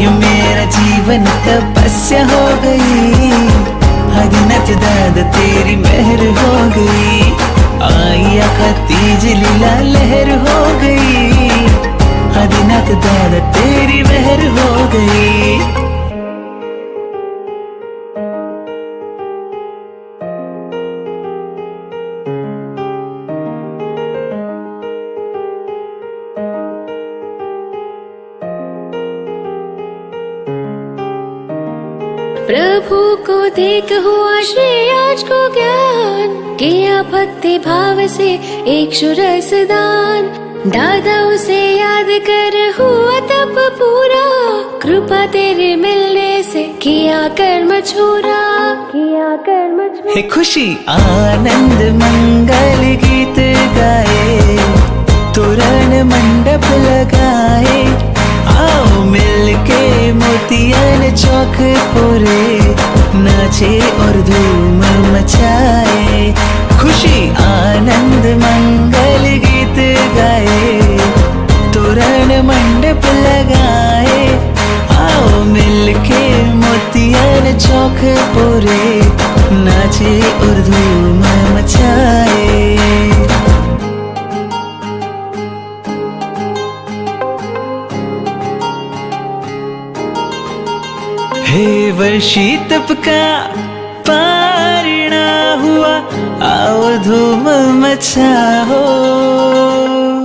मेरा जीवन तपस्या हो गई, हदनत दाद तेरी मेहर हो गई, आया का तीज लीला लहर हो गई, हदनत दाद तेरी मेहर हो गई। प्रभु को देख हुआ श्री आज को ज्ञान, किया भक्ति भाव से एक रस दान, दादा उसे याद कर हुआ तब पूरा, कृपा तेरे मिलने से किया कर्म छोरा, किया कर्म छोरा। हे खुशी आनंद मंगल गीत गाए, तोरण मंडप लगाए, आओ मिलके मोतियन चौक पूरे, नाचे और धूम मचाए। खुशी आनंद मंगल गीत गाए, तोरण मंडप लगाए, आओ मिलके मोतियन चौक पूरे, नाचे और धूम मचाए। हे वर्षी तप का पारणा हुआ, आओ धूम मचाओ।